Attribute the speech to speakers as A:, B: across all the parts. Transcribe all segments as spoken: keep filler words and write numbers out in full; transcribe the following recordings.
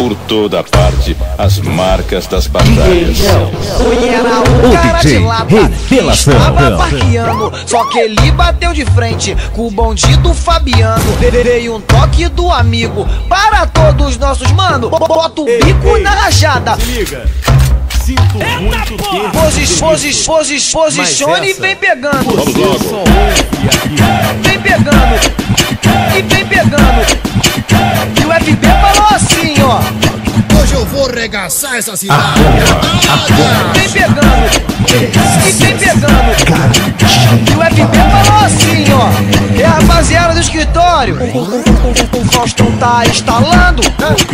A: Por toda parte, as marcas das batalhas.
B: Foi era um cara de lata que estava parqueando, só que ele bateu de frente com o bonde do Fabiano. Veio um toque do amigo para todos nossos mano. Bota o bico na rajada.
C: Se liga. Sinto muito ter.
B: Posis, posis, posis, posicione e vem pegando.
A: Vamos logo.
B: Vem pegando. E vem pegando. E o F B falou assim, ó.
D: Hoje eu vou regaçar essa cidade.
B: Vem pegando. E vem pegando. E o F B falou assim, ó. É a rapaziada do escritório. O Faustão tá instalando.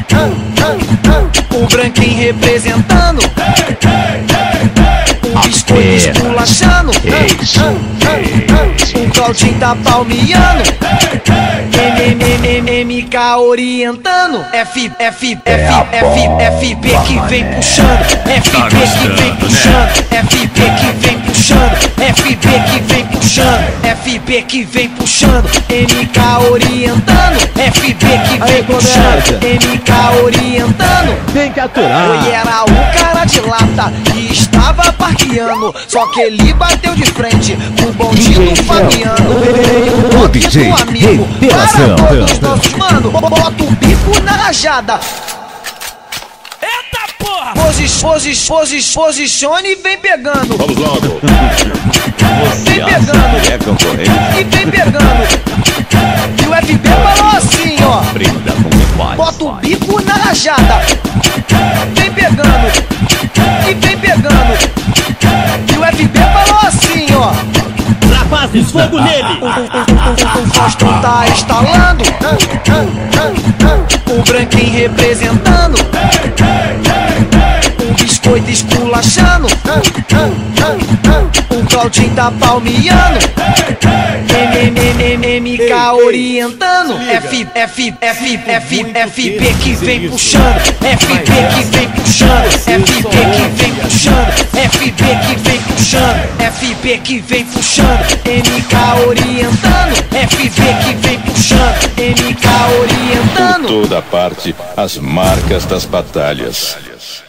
B: O Branquinho representando. O Biscoito esculachando. O Claudinho tá palmeando. M K orientando. F, F, F, F, F B que vem puxando. F B que vem puxando. F B que vem puxando. F B que vem puxando. F B que vem puxando. M K orientando. F B que vem puxando. M K orientando.
C: Tem que aturar.
B: Oi, era o cara de lata que estava parqueando, só que ele bateu de frente com o bonde do Fabiano. Veio um toque do amigo para todos nossos mano. Bota o bico na rajada.
E: Eita porra!
B: Posis, posis, posis, posicione e vem pegando.
A: Vamos logo.
B: Vem pegando.
A: É concorrente.
B: E vem pegando. E o F B falou assim, ó.
A: Brinda com o pai.
B: Bota o bico na rajada. Vem pegando. E vem pegando. E o F B falou assim, ó.
C: Rapazes, fogo nele!
B: O Faustão tá instalando. O Branquinho representando. O Biscoito esculachando. O Claudinho tá palmeando. M K orientando. F, F, F, F, F B que vem puxando. F B que vem puxando. F B que vem puxando. F B que vem puxando. F B que vem puxando. M K orientando. F B que vem puxando. M K orientando.
A: Por toda parte, as marcas das batalhas.